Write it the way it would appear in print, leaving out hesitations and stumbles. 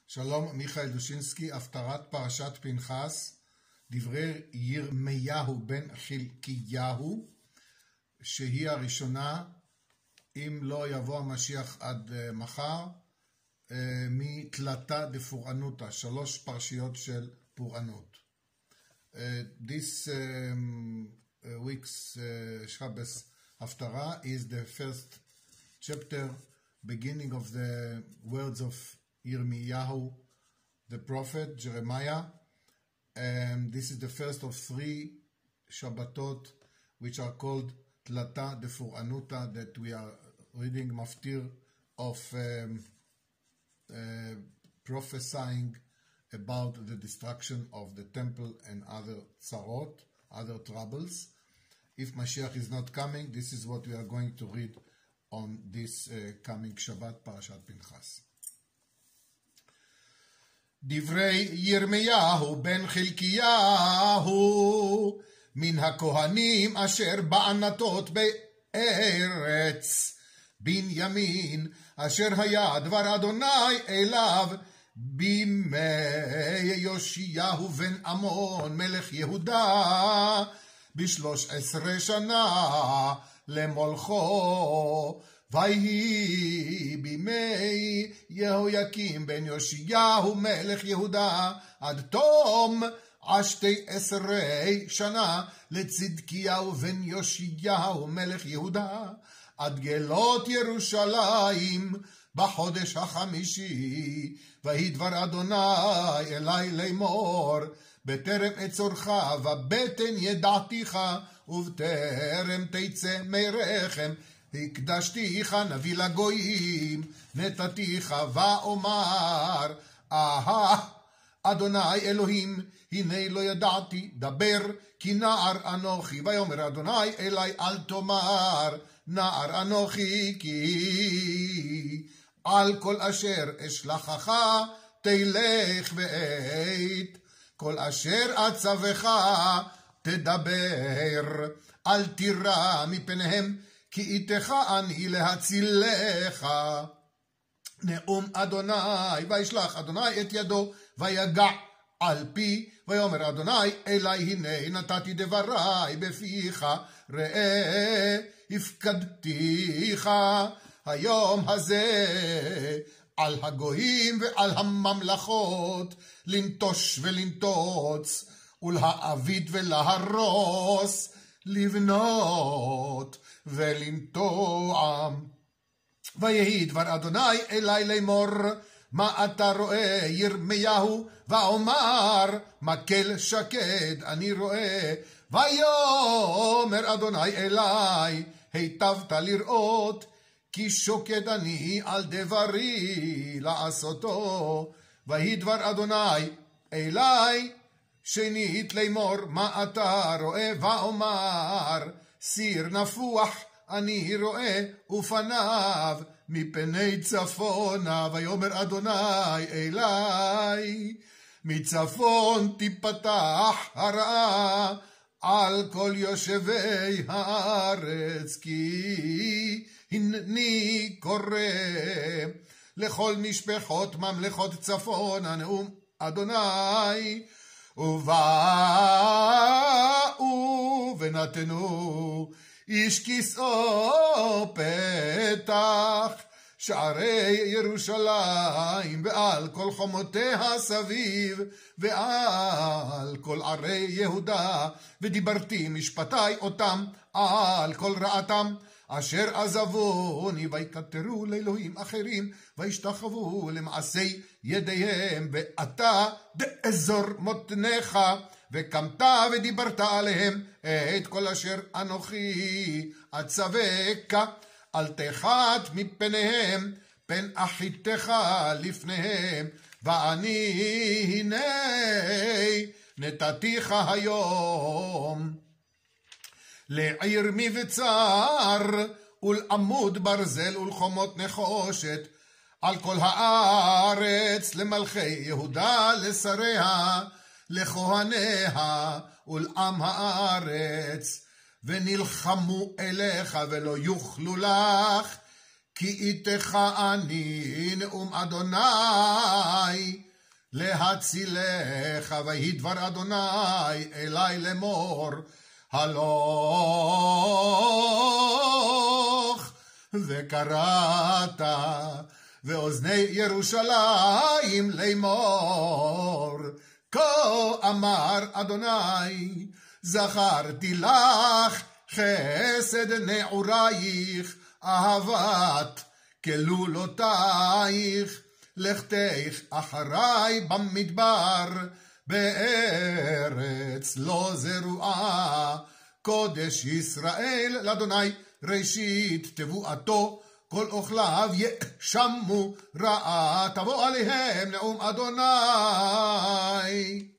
שלום, מיכאל דושינסקי, הפטרת פרשת פנחס, דברי ירמיהו בן חלקיהו, שהיא הראשונה, אם לא יבוא המשיח עד מחר, מתלתה דפורענותא, 3 פרשיות של פורענות. This week's Shabbos Haftarah is the first chapter, beginning of the words of Yirmiyahu, the prophet, Jeremiah. This is the first of 3 Shabbatot, which are called Tlata de Furanuta, that we are reading Maftir of prophesying about the destruction of the temple and other tzarot, other troubles. If Mashiach is not coming, this is what we are going to read on this coming Shabbat, Parashat Pinchas. דברי ירמיהו בן חלקיהו מן הכהנים אשר בענתות בארץ בנימין, אשר היה דבר אדוני אליו בימי יאשיהו בן עמון מלך יהודה, ב13 שנה למולכו. ויהי בימי יהויקים בן יאשיהו מלך יהודה עד תום 12 שנה לצדקיהו בן יאשיהו מלך יהודה, עד גלות ירושלים בחודש החמישי. ויהי דבר אדוני אלי לאמור, בטרם אצורך ובטן ידעתיך ובטרם תצא מרחם, הקדשתיך נביא לגויים, נתתיך ואומר אדוני אלוהים, הנה לא ידעתי, דבר כי נער אנוכי. ויאמר אדוני אלי אל תאמר נער אנוכי, כי על כל אשר אשלחך תלך ועת, כל אשר אצווך תדבר, אל תירא מפניהם, כי איתך אני להצילך. נאום אדוני, וישלח אדוני את ידו ויגע על פי, ויאמר אדוני אלי, הנה נתתי דברי בפיך, ראה הפקדתיך היום הזה על הגויים ועל הממלכות, לנטוש ולנטוץ, ולהעביד ולהרוס, לבנות ולנטוע. ויהי דבר אדוני אלי לאמור, מה אתה רואה ירמיהו? ואומר מקל שקד אני רואה. ויאמר אדוני אלי, היטבת לראות, כי שוקד אני על דברי לעשותו. ויהי דבר אדוני אלי שנית לאמור, מה אתה רואה? ואומר סיר נפוח אני רואה, ופניו מפני צפונה. ויאמר אדוני אלי, מצפון תפתח הרעה על כל יושבי הארץ, כי הנני קורא לכל משפחות ממלכות צפונה. נאום אדוני. ובאו ונתנו איש כסאו פתח שערי ירושלים, ועל כל חומותיה סביב, ועל כל ערי יהודה, ודיברתי משפטי אותם על כל רעתם, אשר עזבוני ויקטרו לאלוהים אחרים, וישתחוו למעשי ידיהם, ואתה באזור מותניך, וקמת ודיברת עליהם את כל אשר אנוכי אצווך, אל תחת מפניהם, פן אחיתך לפניהם, ואני הנה נתתיך היום לעיר מבצר ולעמוד ברזל ולחומות נחושת על כל הארץ, למלכי יהודה לשריה, לכהניה ולעם הארץ, ונלחמו אליך ולא יוכלו לך, כי איתך אני נאום אדוני, להצילך, ויהי דבר אדוני אלי לאמור, הלוך וקראת ואוזני ירושלים לאמור, כה אמר אדוני, זכרתי לך חסד נעורייך, אהבת כלולותייך, לכתך אחרי במדבר, בארץ לא זרועה, קודש ישראל לאדוני, ראשית תבואתו, כל אוכליו ישמו רעה, תבוא עליהם נאום אדוני.